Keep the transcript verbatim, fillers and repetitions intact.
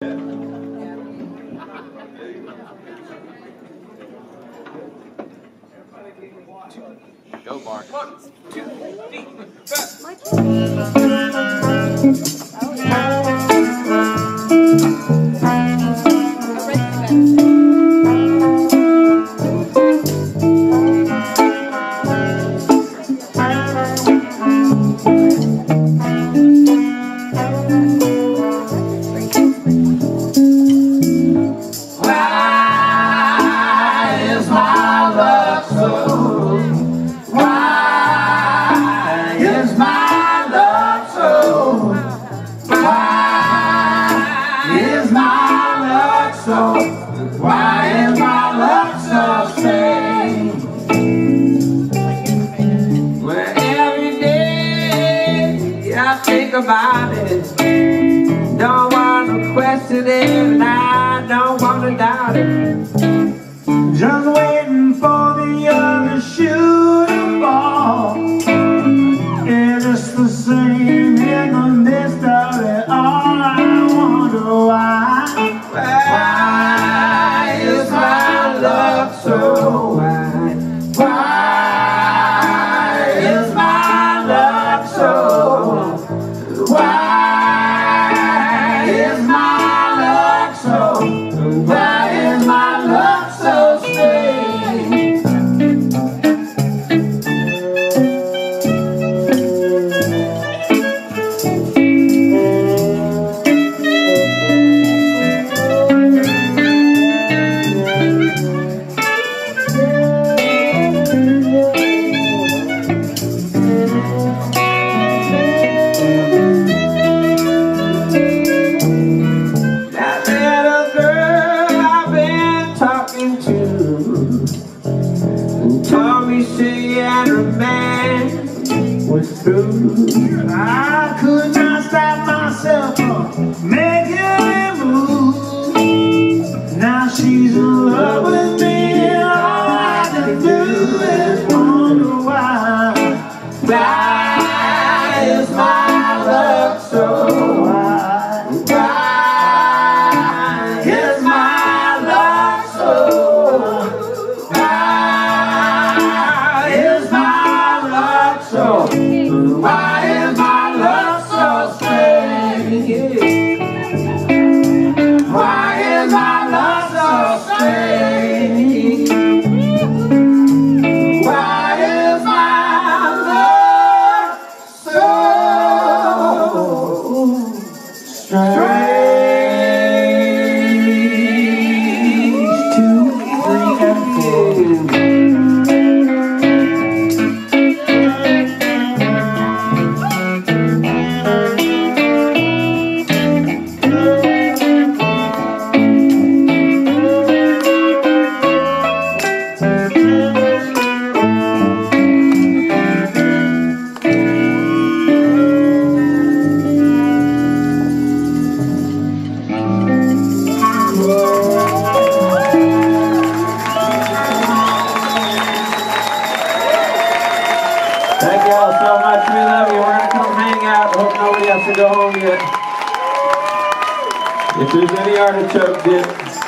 Go, Mark. One, two, three, four. Why is my luck so strange? Well, every day I think about it. Don't want to question it, and I don't want to doubt it. Just waiting for the other shoe to fall. It's just the same in the midst of it all. I wonder why. Why is my luck so wide? Why is my luck so? Why is my luck so? Why is my luck so strange? Told me she and her man was through. I could not stop myself from making a move. Now she's in love with me, and all I can do is wonder why. Why is my luck so wide? Why is my luck so? Why is my luck so strange? Why is my luck so strange? Why is my luck so strange? Two, three, and four. Thank you all so much. We love you. We're going to come hang out. Hope nobody has to go home yet. If there's any artichoke dip.